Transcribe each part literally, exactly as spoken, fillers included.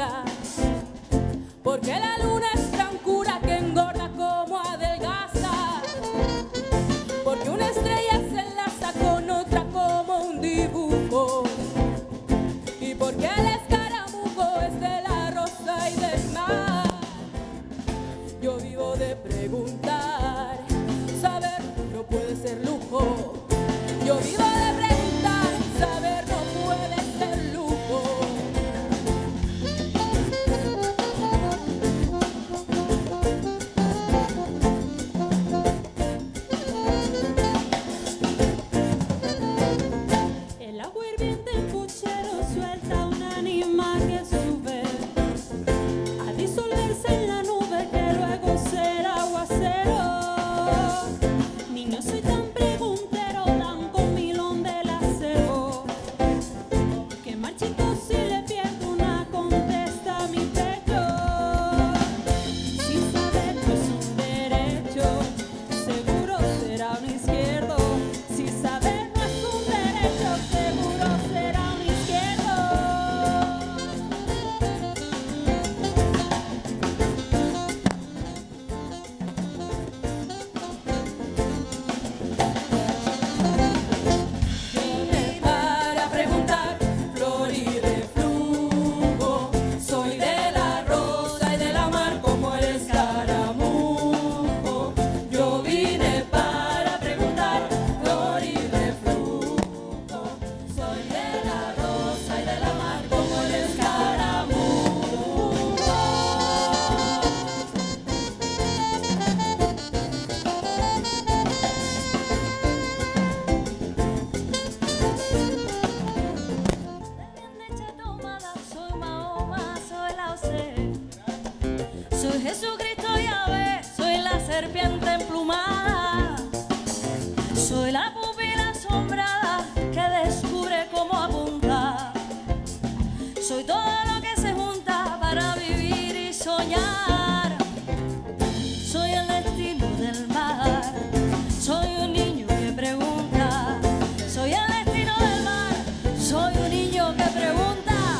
oscura, porque la luna es blancura que engorda como adelgaza, porque una estrella se enlaza con otra como un dibujo, y porque el escaramujo es de la rosa y del mar. Yo vivo de preguntar, saber no puede ser lujo. Yo vivo de preguntar, saber no puede ser lujo. El agua hirviente en puchero suelta un ánima que sube a disolverse en la nube que luego será aguacero. Niño, soy tan preguntero, tan comilón del acervo, que marchito si le pierdo una contesta a mi pecho. Si saber no es un derecho, seguro será un izquierdo. Si saber no es un derecho, seguro será un izquierdo. Vine para preguntar, flor y reflujo. Soy de la rosa y de la mar como el escaramujo. Yo vine para preguntar, flor y reflujo. Soy de la rosa y de la mar como el escaramujo. Bien leche tomada, soy Mahoma, soy Lao Tse, soy Jesucristo Yahvé, soy la serpiente emplumada, soy la pupila asombrada que descubre cómo apunta, soy todo lo que se junta para vivir y soñar, soy el destino del mar, soy un niño que pregunta, soy el destino del mar, soy un niño que pregunta.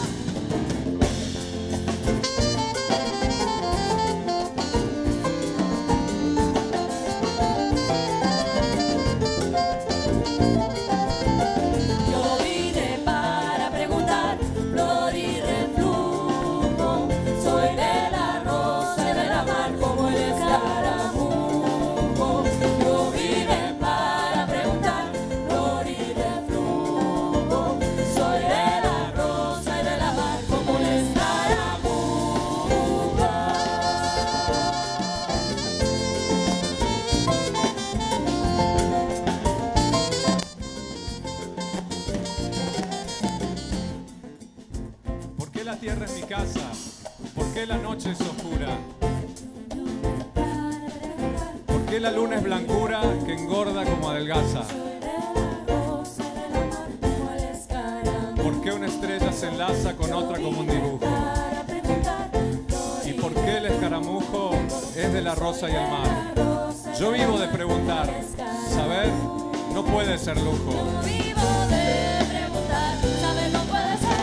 Yo vine para preguntar, flor y reflujo. Soy de la rosa y de la mar como el escaramujo. Yo vine para preguntar, flor y reflujo. Soy de la rosa y de la mar como el escaramujo. ¿Por qué la tierra es mi casa? ¿Por qué la noche es oscura? ¿Por qué la luna es blancura que engorda como adelgaza? ¿Por qué una estrella se enlaza con otra como un dibujo? ¿Y por qué el escaramujo es de la rosa y el mar? Yo vivo de preguntar, saber no puede ser lujo. Vivo de preguntar, saber no puede ser.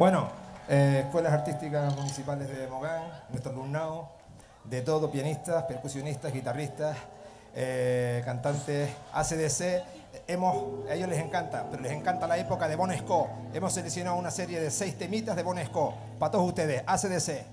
Bueno, eh, escuelas artísticas municipales de Mogán, nuestro alumnado, de todo, pianistas, percusionistas, guitarristas, eh, cantantes, A C D C. Hemos, a ellos les encanta, pero les encanta la época de Bon Esco. Hemos seleccionado una serie de seis temitas de Bon Esco. Para todos ustedes, A C D C.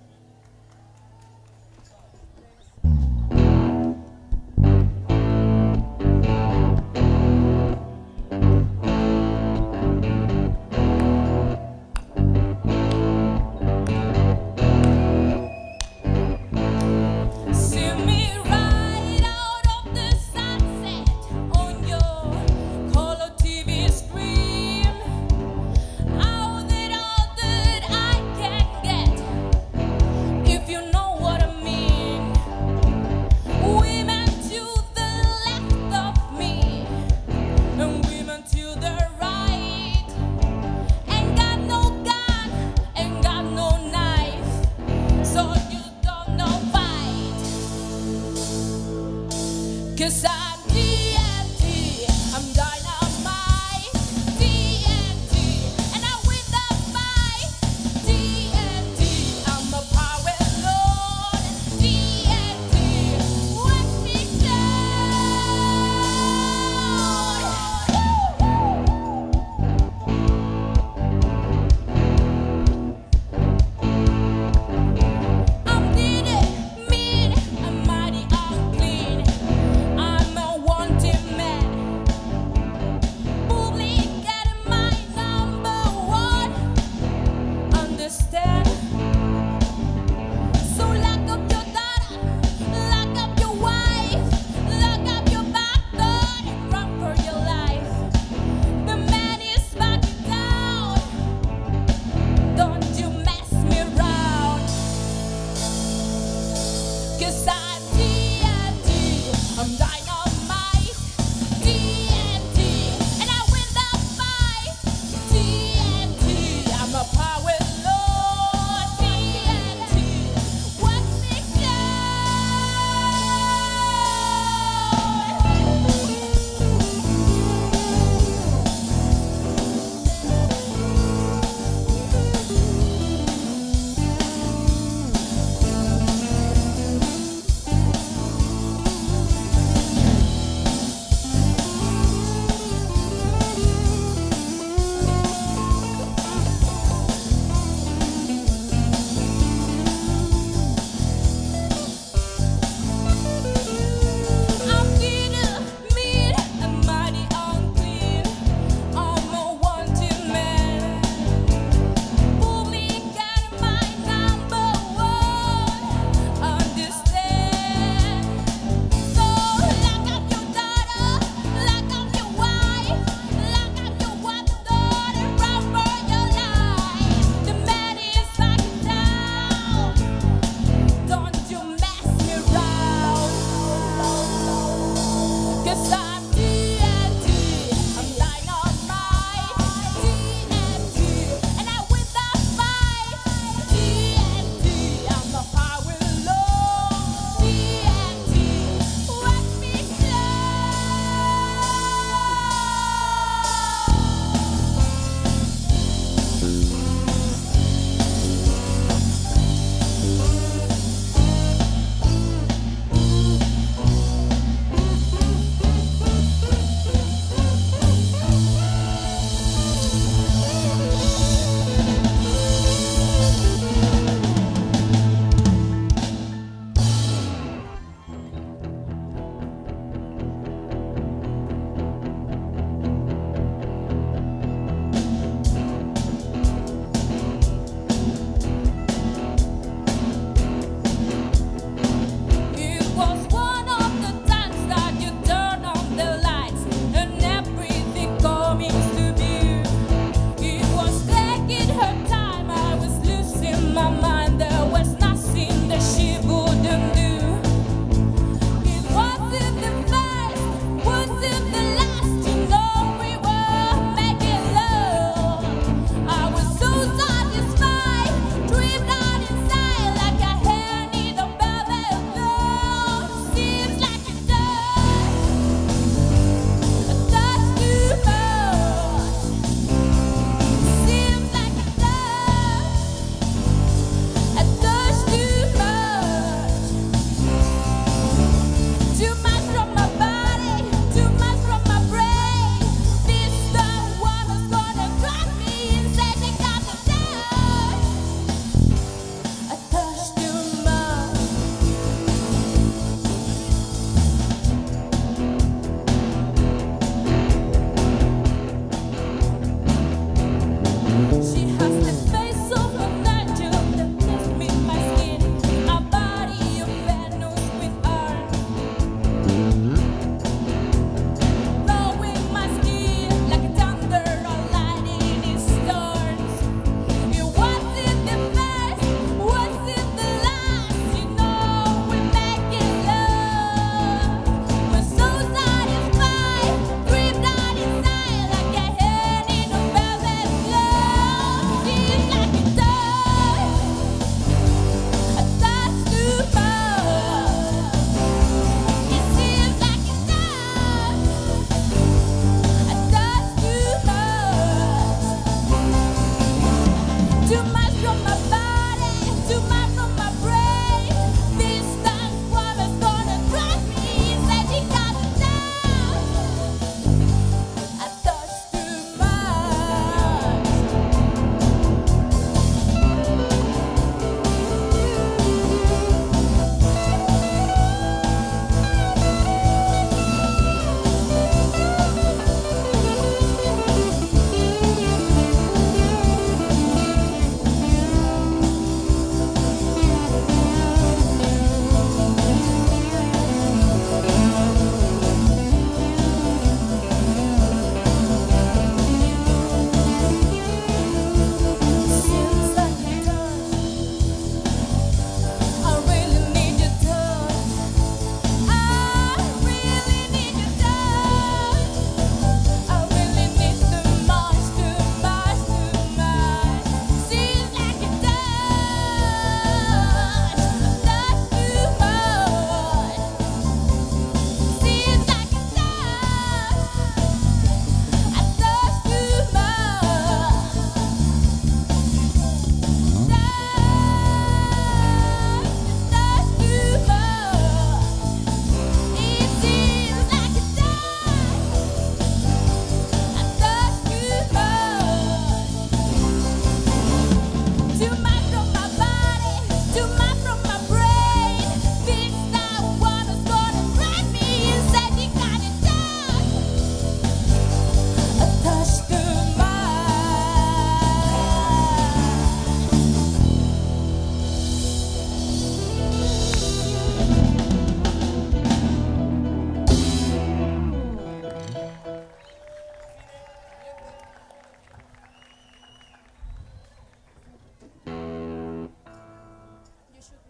Cause I'm T N T, I'm dynamite, T N T, and I win the fight. T N T, I'm a power lord. T N T, watch me I'm did it, mean, I'm mighty unclean. I'm a wanted man, public getting my number one. Understand? So lock up your daughter, lock up your wife, lock up your back door and run for your life. The man is backing down. Don't you mess me around. Cause I'm T N T, I'm dynamite, T N T, and I win the fight. T N T, I'm a power lord. T N T, watch me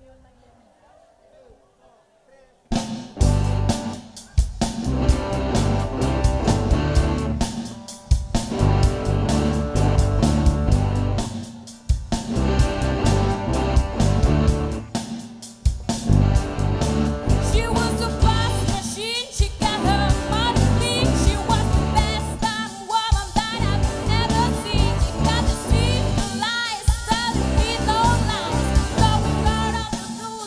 She was a fast machine, she got her money clean. She was the best damn woman that I've ever seen. She got the street, the lies, telling me no lies. Going right up the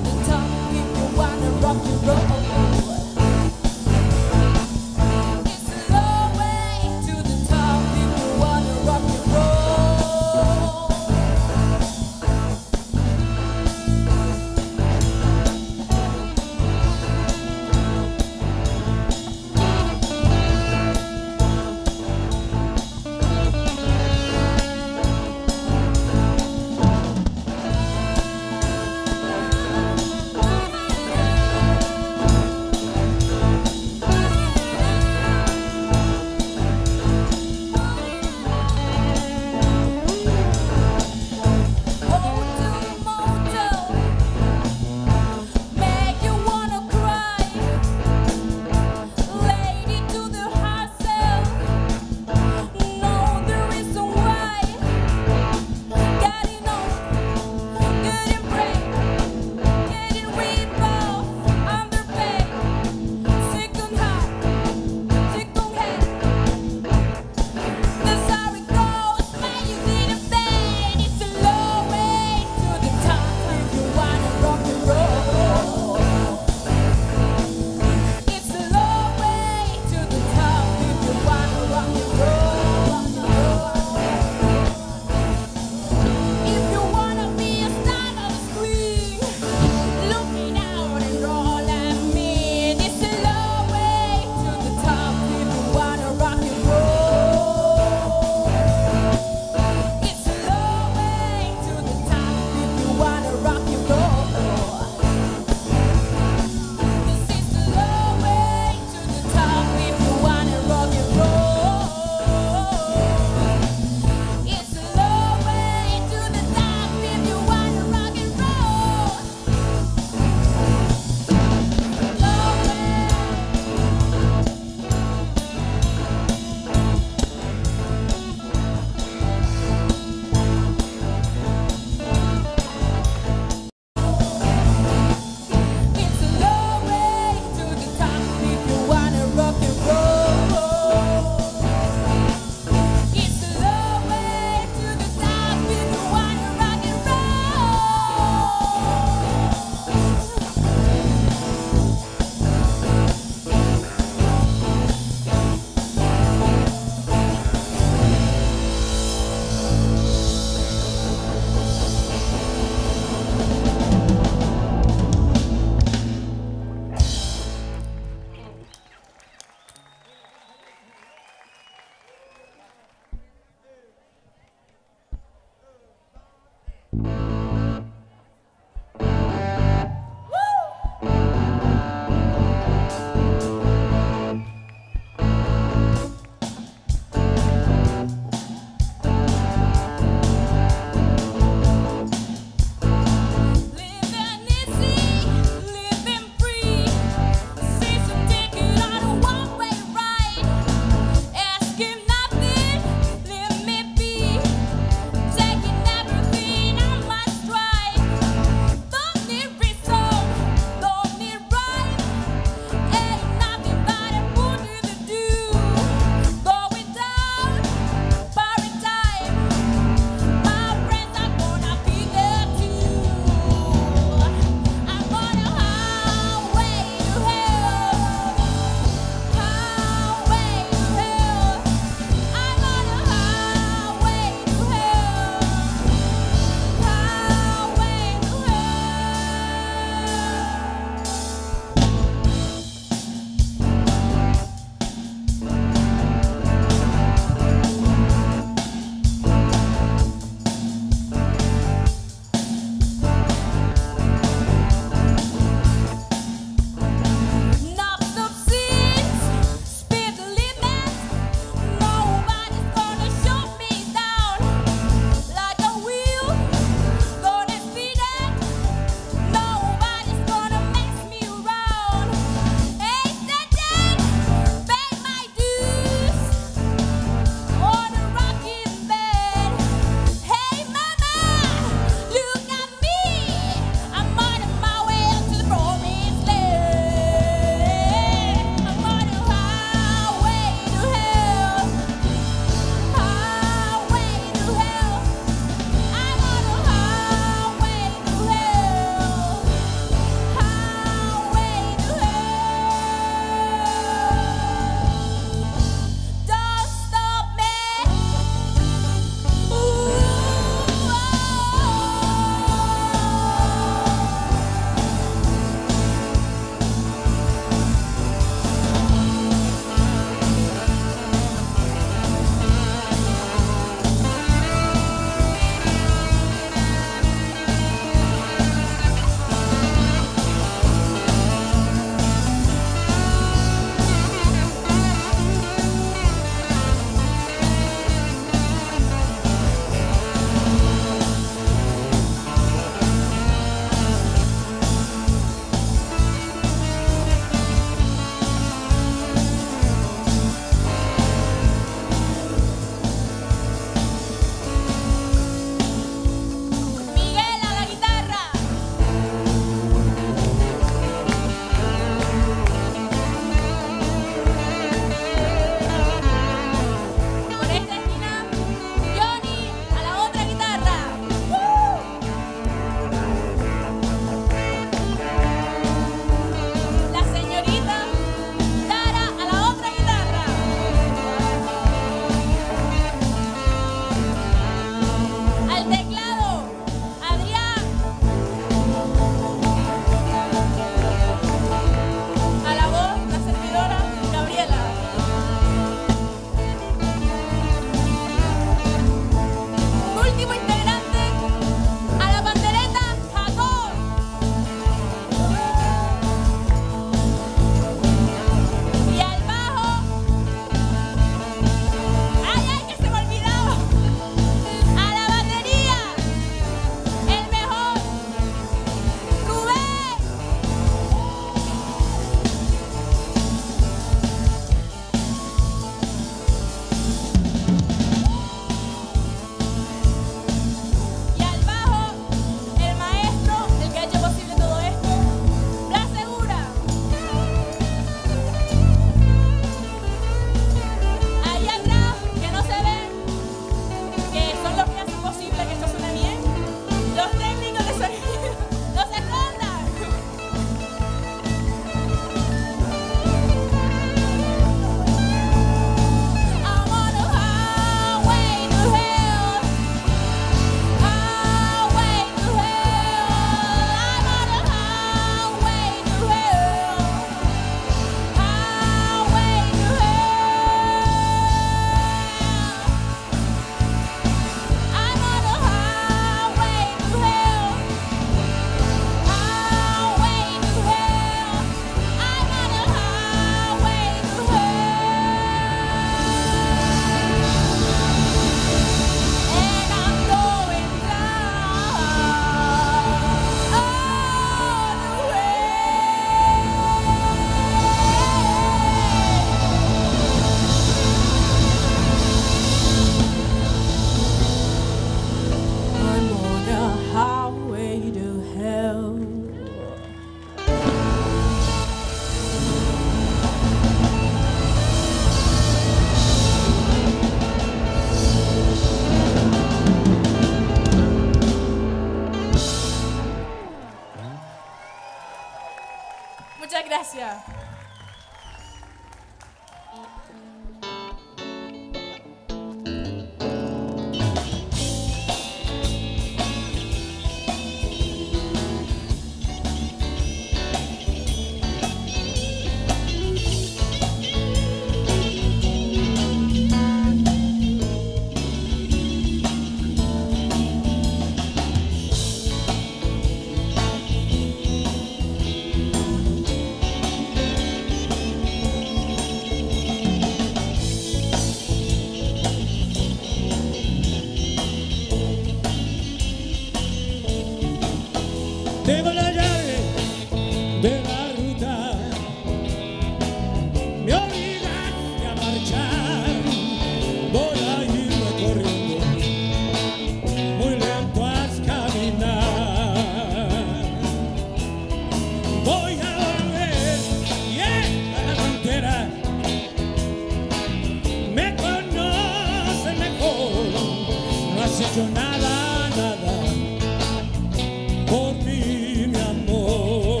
has hecho nada, nada por mí, mi amor.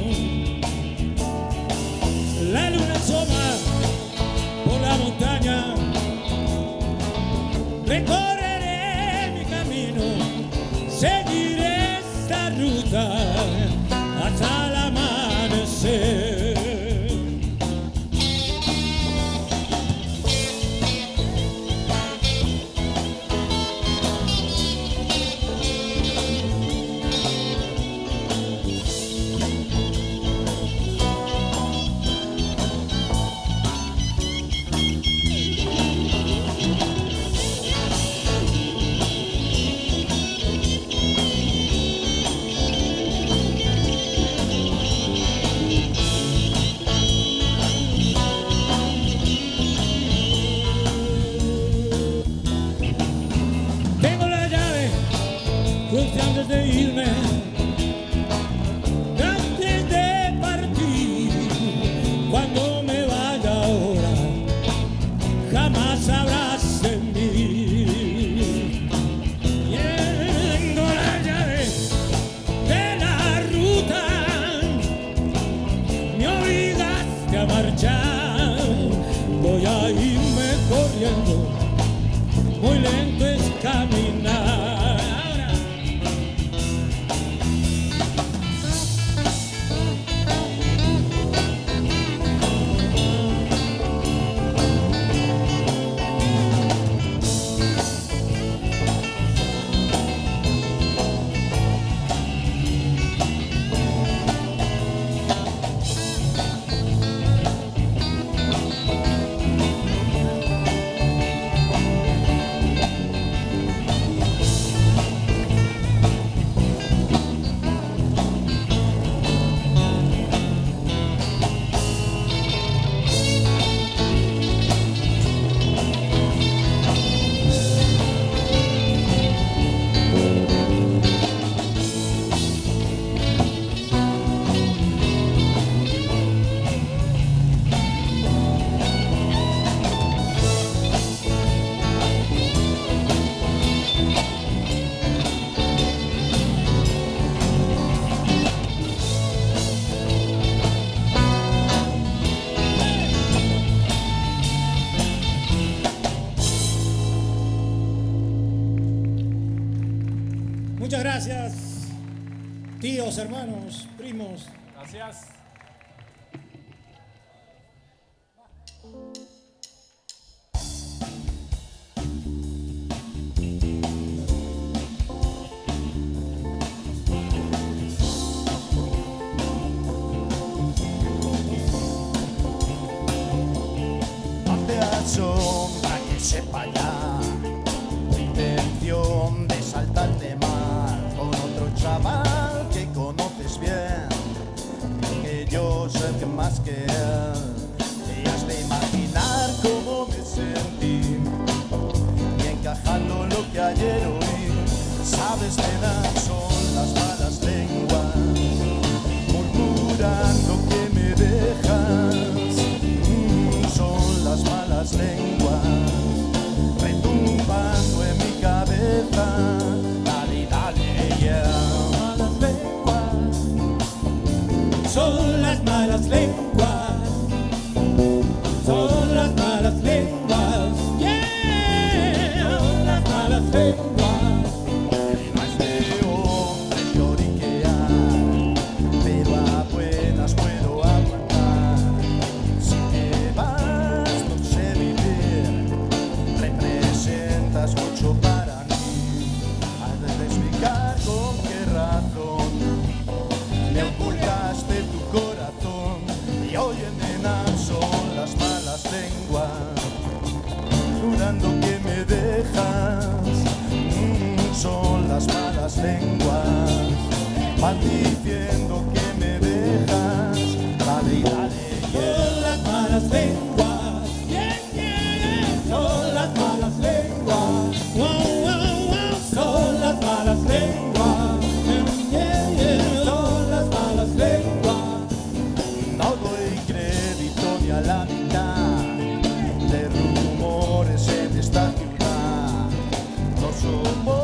La luna asoma por la montaña, recorreré mi camino, seguiré esta ruta hasta el amanecer. Antes de irme, antes de partir, cuando me vaya ahora, jamás sabrás de mí. Tengo la llave de la ruta, me obligaste a marchar, voy a irme corriendo, muy lento es caminar. Muchas gracias, tíos, hermanos, primos. Gracias. Hazte a sombra que sepa ya tu intención de saltar de mar con otro chaval que conoces bien, que yo sé que más que él. Te has de imaginar cómo me sentí y encajando lo que ayer oí. Sabes, nena, son las malas lenguas murmurando que me dejas. Mm, son las malas lenguas retumbando en mi cabeza. Dale, dale, yeah. Malas lenguas. Son las malas lenguas, son las malas lenguas, yeah, son las malas lenguas. No es de hombre lloriquear, pero a buenas puedo aguantar. Si te vas, no sé vivir, representas mucho para mí. Has de explicar con qué razón me ocultaste tu corazón. Y oye, nena, son las malas lenguas jurando que me dejas. Mm, son las malas lenguas maldiciendo que me dejas. Dale, dale, yeah. Son las malas lenguas, yeah, yeah, yeah. Son las malas lenguas, wow, wow, wow. Son las malas lenguas, yeah, yeah. Son las malas lenguas. No doy crédito ni a la mitad de rumores en esta ciudad. No somos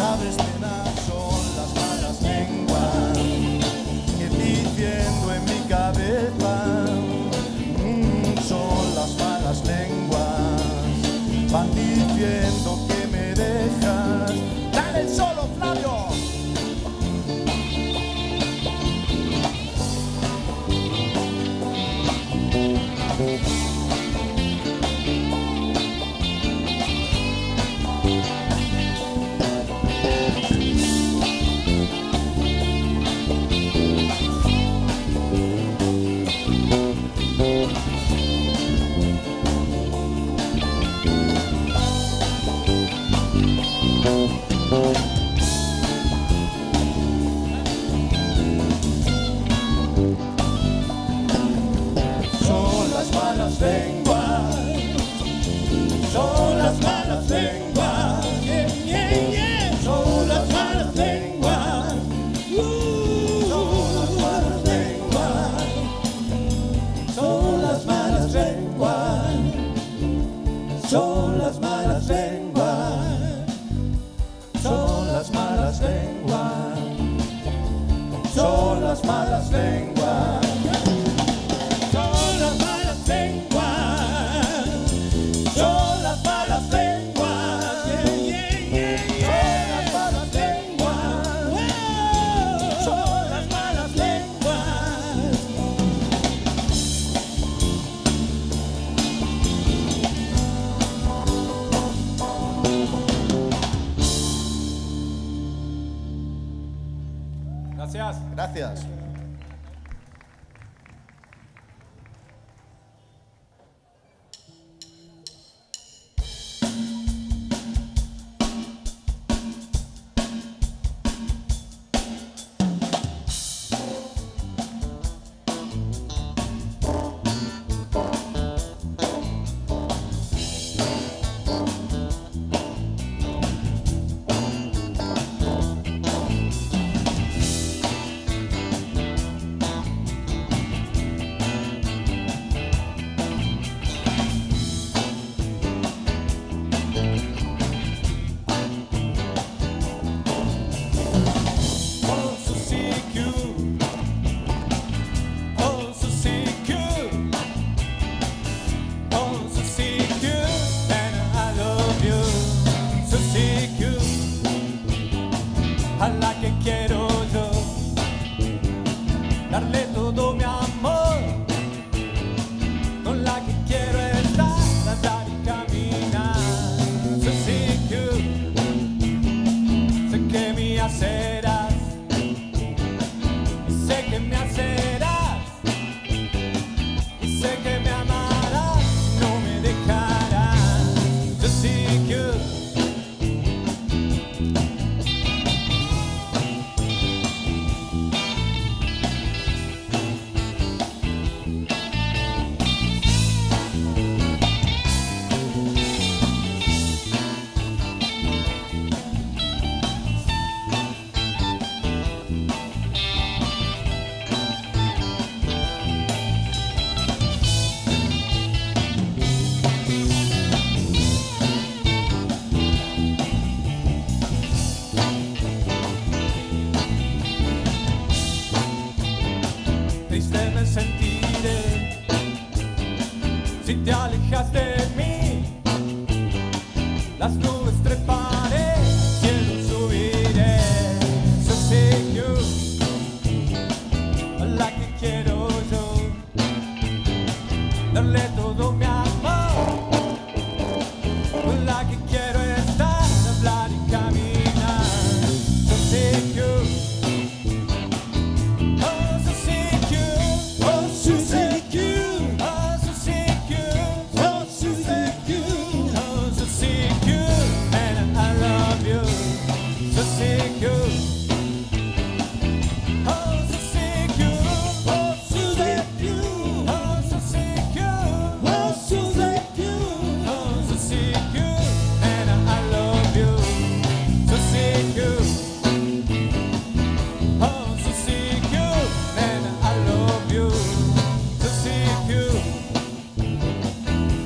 sabes penar, son las malas lenguas que diciendo en mi cabeza, mm, son las malas lenguas, van diciendo que me dejas. Dale el solo, Flavio. Son las malas lenguas, son las malas lenguas, yeah, yeah, yeah. Son las malas lenguas, uh, son las malas lenguas, son las malas lenguas, son las malas lenguas, son las malas lenguas, son las malas lenguas. Son las malas lenguas, son las malas lenguas, yeah, yeah, yeah, yeah. Son las malas lenguas, wow. Son las malas lenguas. Gracias. Gracias. A la que quiero yo darle todo mi amor, con la que quiero estar, andar y caminar. Susie Q, sé que me hacerás, y sé que me hacerás, y sé que me amarás, no me dejarás. Susie Q. Triste me sentiré si te alejas de mí. Las nubes treparé, cielo subiré. Susie Q, a la que quiero yo darle todo mi amor, con la que quiero estar, hablar y caminar. Susie Q.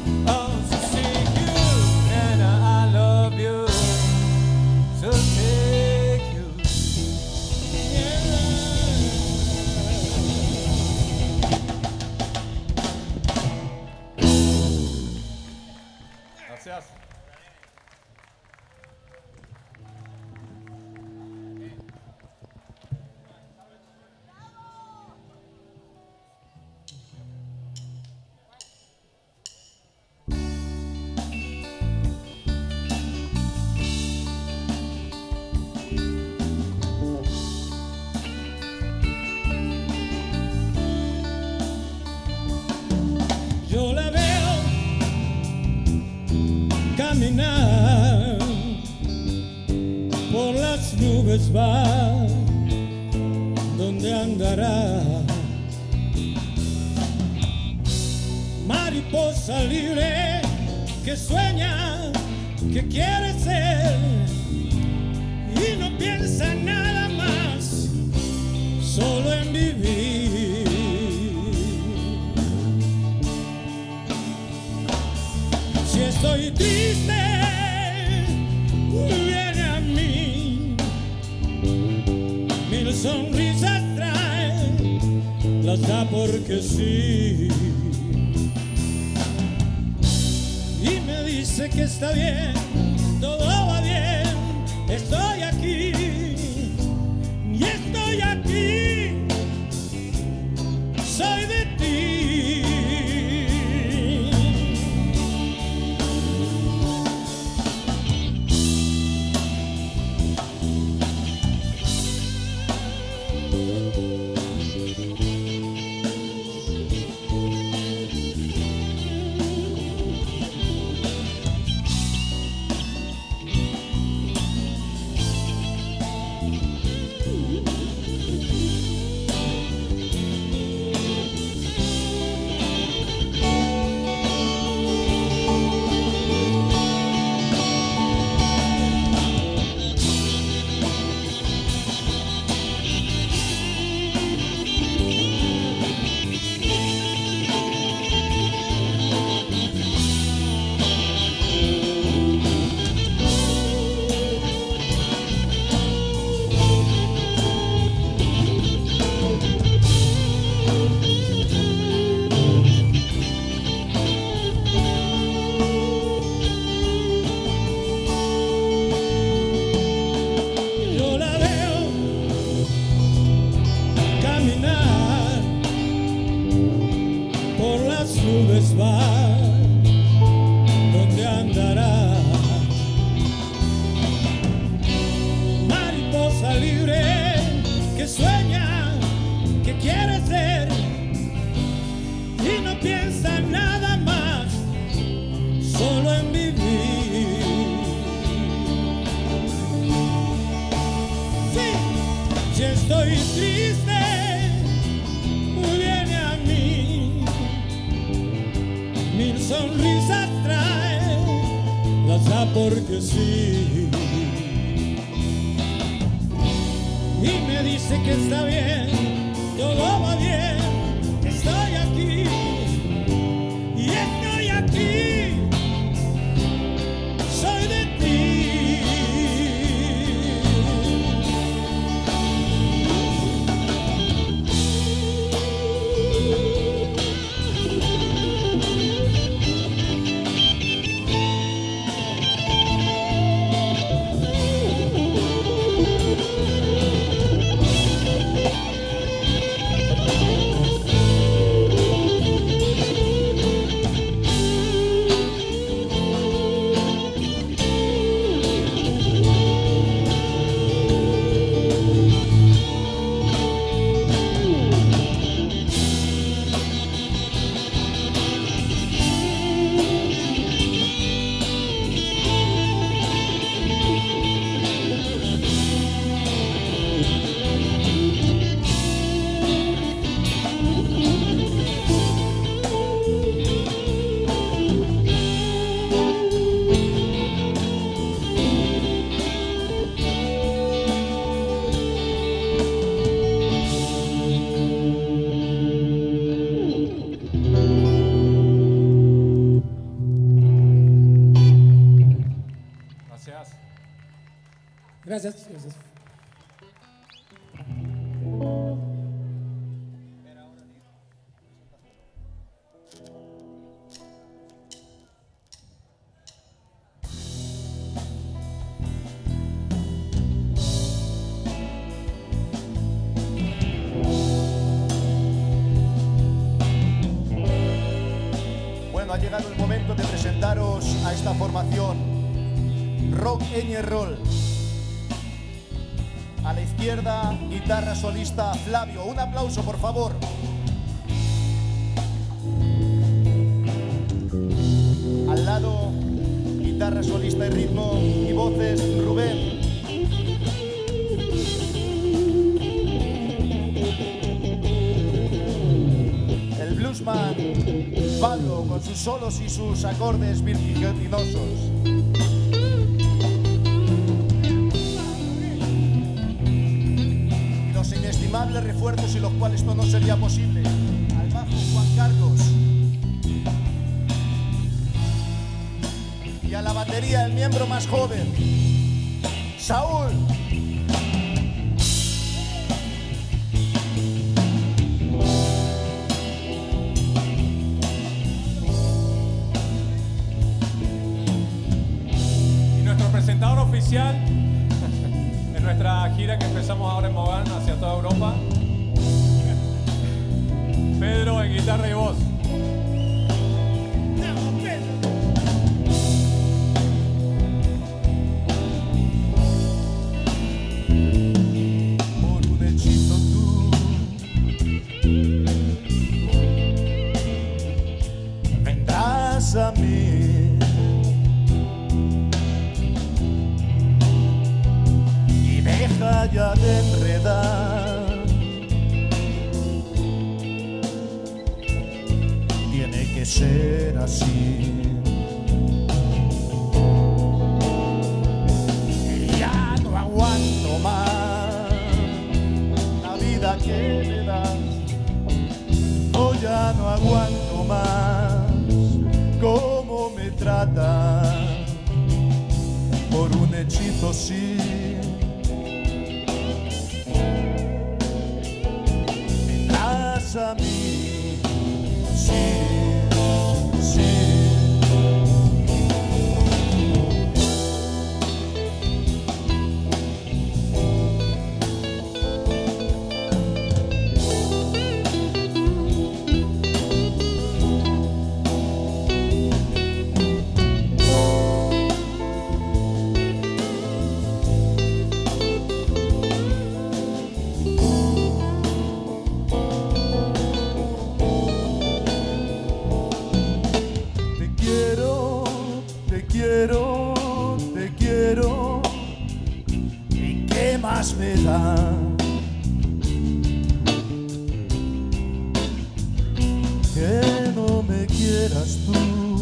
Susie. las nubes va, ¿dónde andará? Mariposa libre que sueña, que quiere ser y no piensa nada más, solo en vivir. Si estoy triste, viene a mí, mil sonrisas trae, las da porque sí. Y me dice que está bien, todo va bien, estoy aquí, y estoy aquí, soy de ti. Porque sí. Y me dice que está bien, todo va bien, estoy aquí, y estoy aquí, soy de ti. Gracias. Gracias. Bueno, ha llegado el momento de presentaros a esta formación Rock and Roll. A la izquierda, guitarra solista Flavio. Un aplauso, por favor. Al lado, guitarra solista y ritmo y voces Rubén. palo con sus solos y sus acordes vertiginosos. Y los inestimables refuerzos sin los cuales esto no sería posible. Al bajo Juan Carlos. Y a la batería el miembro más joven, Saúl. Presentador oficial en nuestra gira que empezamos ahora en Mogán hacia toda Europa, Pedro en guitarra y voz. Por un hechizo tú vendrás a mí. Deja ya de enredar, tiene que ser así. Ya no aguanto más la vida que me das, no, ya no aguanto más cómo me trata. Por un hechizo sí a mí, sí, sí. Me da que no me quieras tú,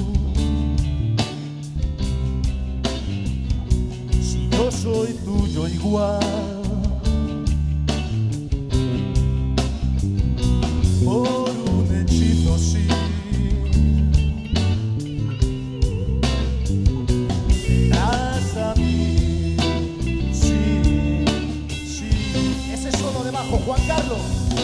si yo soy tuyo igual. Por un hechizo sí das a mí, sí. Ese solo de bajo, Juan Carlos.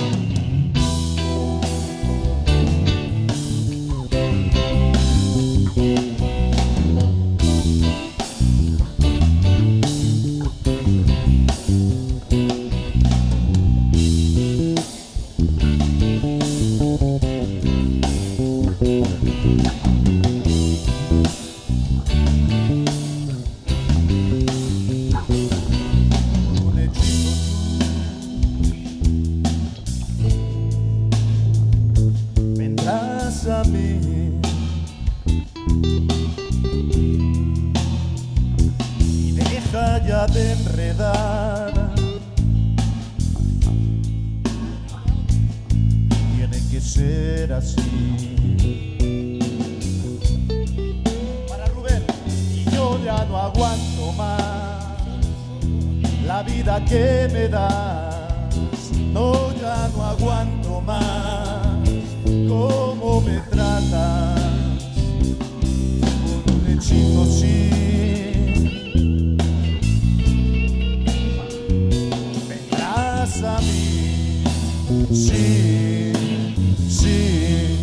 A mí y deja ya de enredar, tiene que ser así. Para Rubén, y yo ya no aguanto más la vida que me das, no, ya no aguanto más cómo me tratas. Con un hechizo sí vendrás a mí, sí, sí.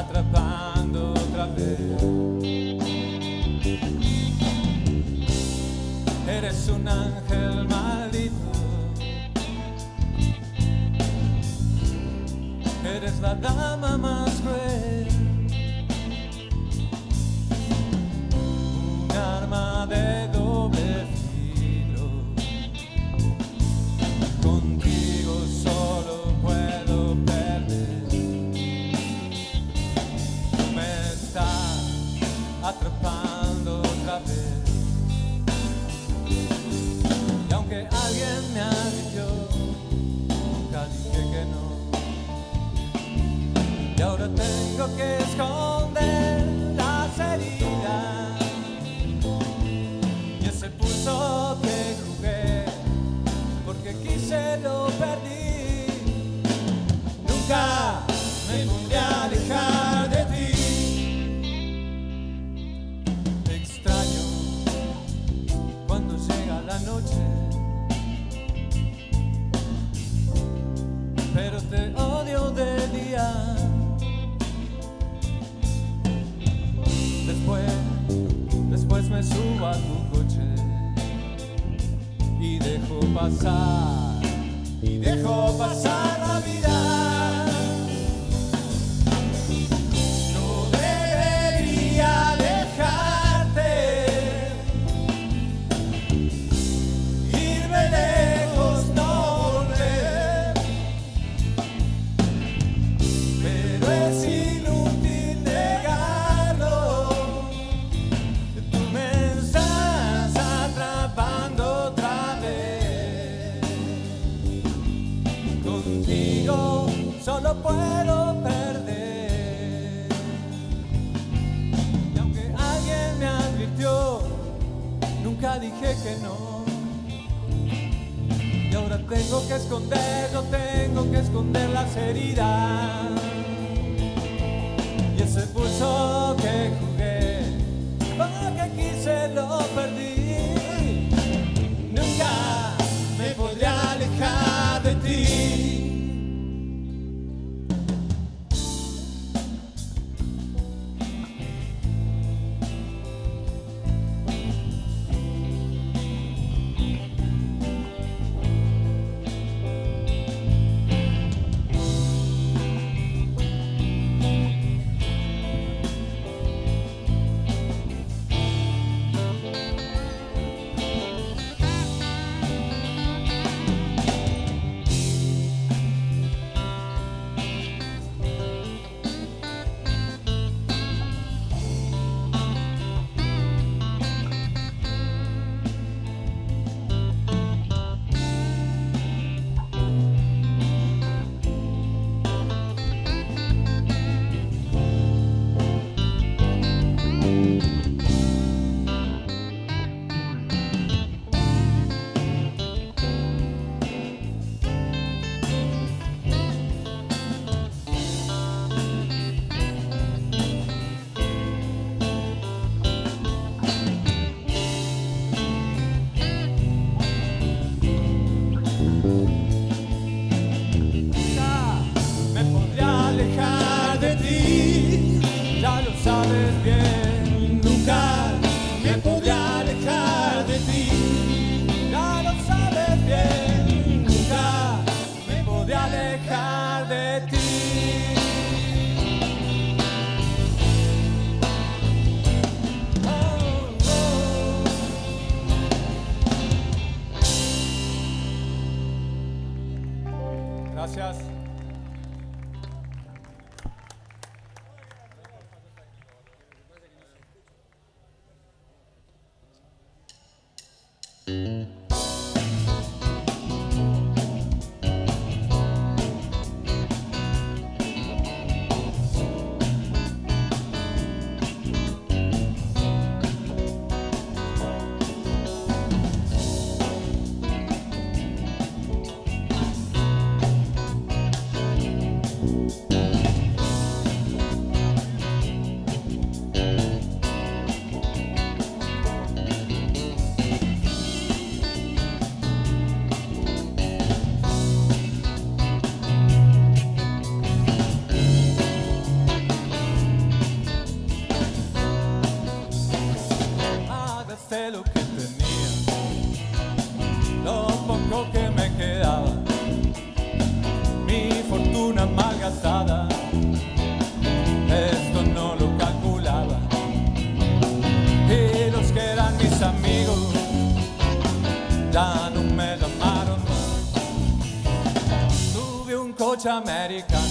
atrapando otra vez. Eres un ángel maldito, eres la dama más cruel, un arma de doble filo. Contigo solo puedo perder. Tú me estás atrapando otra vez. Y aunque alguien me advirtió, nunca dije que no. Y ahora tengo que esconder las heridas y ese pulso que jugué, porque quise lo perdí. Nunca me podré alejar de ti. Te extraño cuando llega la noche, pero te odio de día. Después, después me subo a tu coche y dejo pasar, y dejo pasar la vida. No debería dejarte, irme lejos, no volver, pero es inútil negarlo. Tú me estás atrapando otra vez. Contigo solo puedo perder. Y aunque alguien me advirtió, nunca dije que no. Y ahora tengo que esconder, yo tengo que esconder las heridas y ese pulso que jugué, porque quise lo perdí. Nunca me podré alejar de ti. Gracias. americano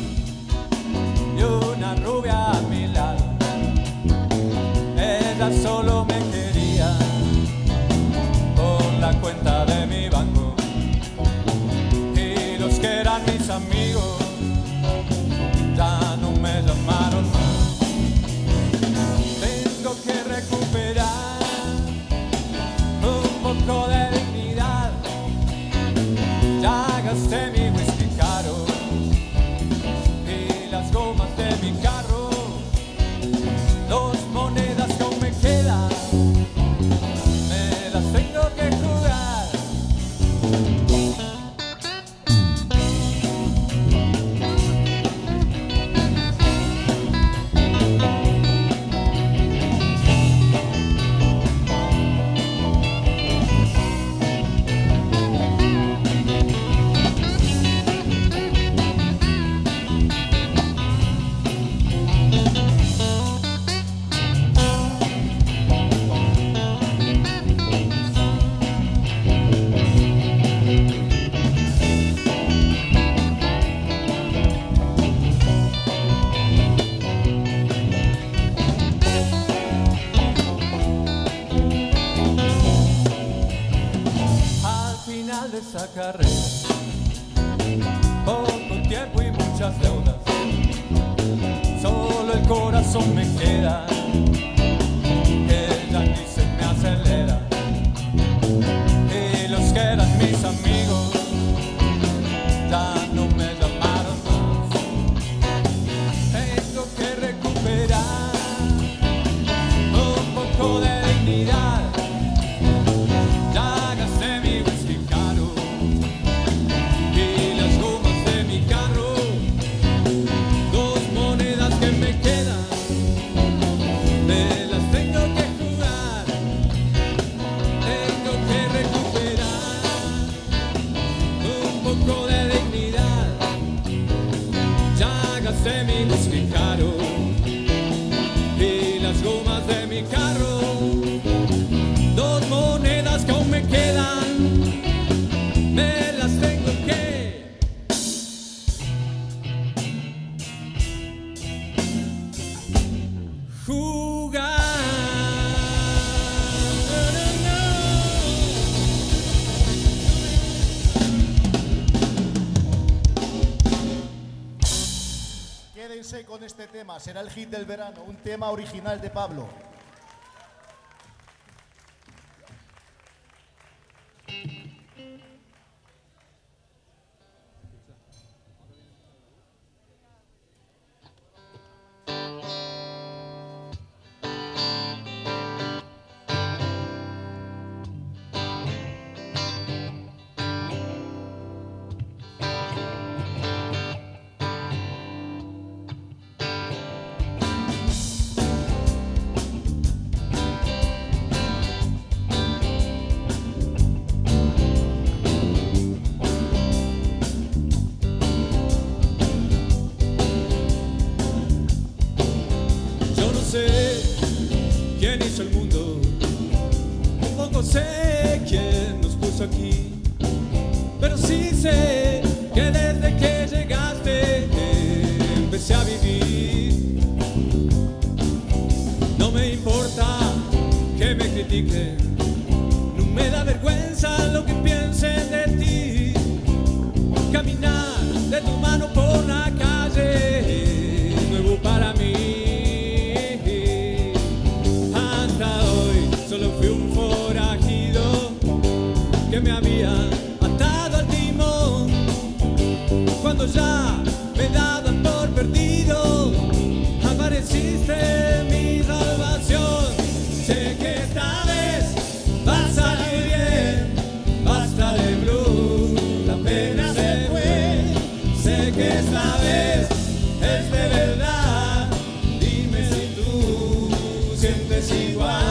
y una rubia a mi lado. Ella solo me quería por la cuenta de mi banco, y los que eran mis amigos ya no me llamaron más. Tengo que recuperar un poco de dignidad. Ya gasté mi whisky caro y las gomas de mi carro. Dos monedas que aún me quedan, me las tengo que jugar. De esa carrera, poco tiempo y muchas deudas, solo el corazón me queda, que ya ni se me acelera, y los que eran mis amigos ya no me llamaron más. Tengo que recuperar un poco de dignidad. Ya gasté mi whisky caro y las gomas de mi carro. Dos monedas que me quedan, me las tengo que jugar. Tengo que recuperar un poco de dignidad. Ya gasté mi whisky caro y las gomas de mi carro. Dos monedas que aún me quedan, me las tengo que jugar. Quédense con este tema, será el hit del verano, un tema original de Pablo. Sé quién hizo el mundo, tampoco sé quién nos puso aquí, pero sí sé que desde que llegaste empecé a vivir. No me importa que me critiquen, no me da vergüenza lo que piensen de ti. Caminar de tu mano por la calle, nuevo para mí. Solo fui un forajido que me había atado al timón. Cuando ya me daban por perdido, apareciste mi salvación. Sé que esta vez va a salir bien, basta de blues, la pena se fue. Sé que esta vez es de verdad, dime si tú sientes igual.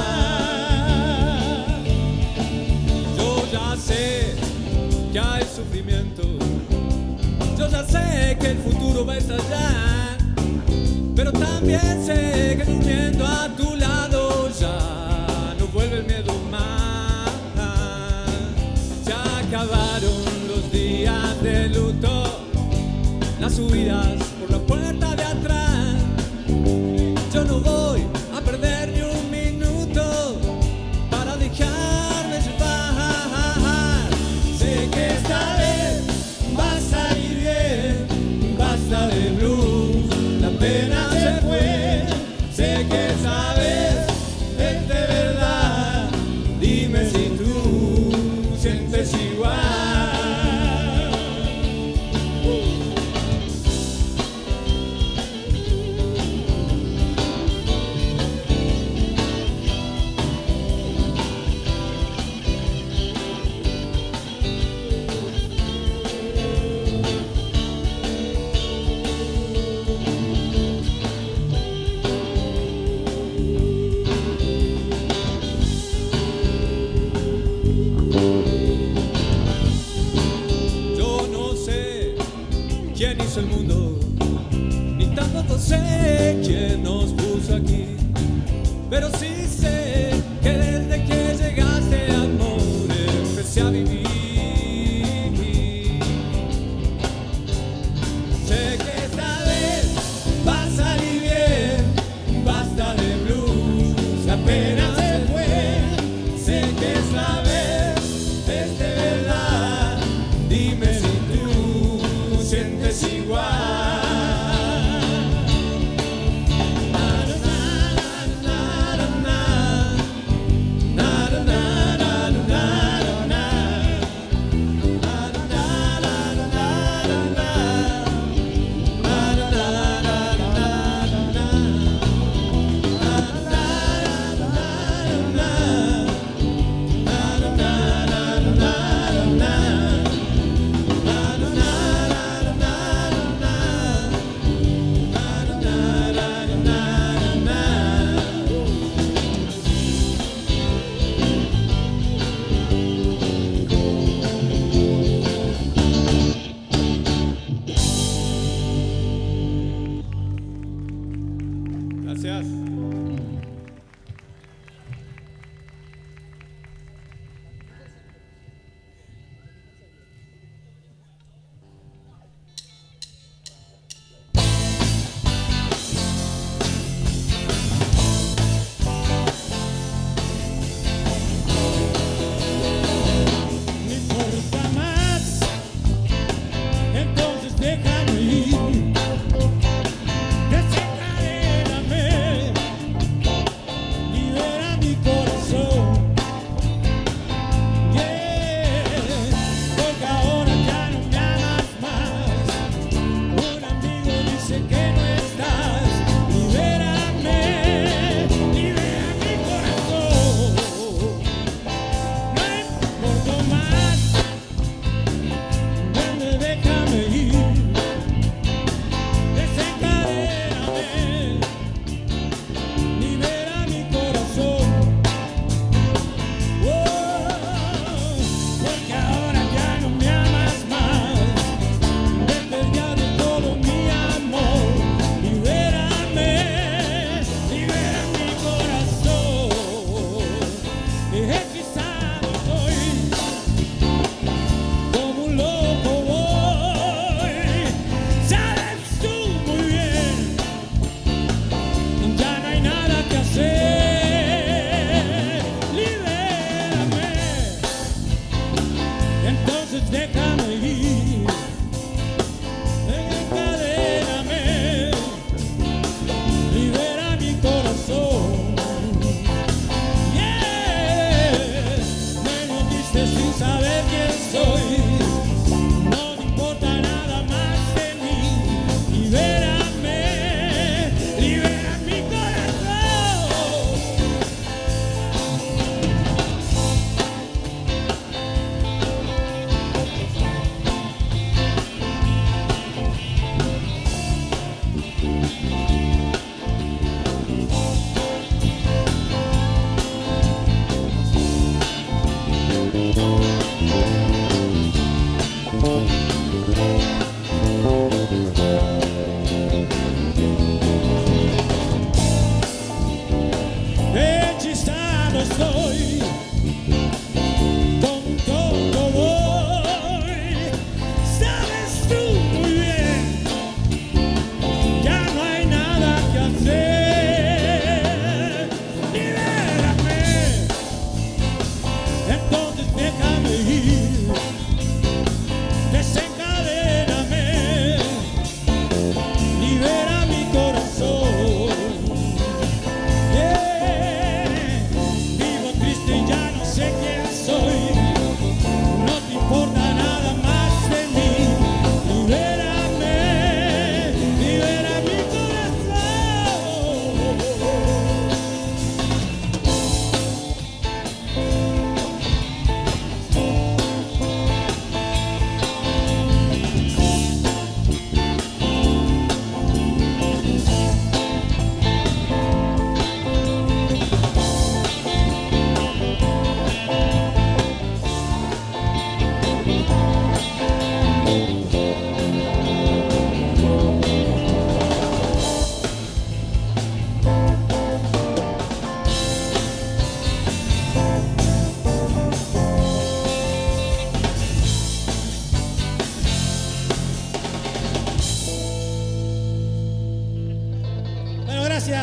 Que hay sufrimiento, yo ya sé que el futuro va a estallar, pero también sé que durmiendo a tu lado ya no vuelve el miedo más. Ya acabaron los días de luto, huirás por la puerta de atrás. Yo no voy a perder ni un minuto para dejarme llevar. Sé que esta vez va a salir bien, basta de blues, la pena se fue. Sé que esta vez es de verdad, dime si tú sientes igual. Yo no sé quién hizo el mundo, ni tampoco sé quién nos puso aquí, pero sí sé que desde que llegaste, amor, empecé a vivir. Sé que esta vez va a salir bien, basta de blues, la pena se fue. Sé que esta vez es de verdad, dime si tú sientes igual. Gracias. No importa más, entonces déjame ir. Desencadéname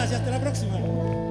gracias, hasta la próxima.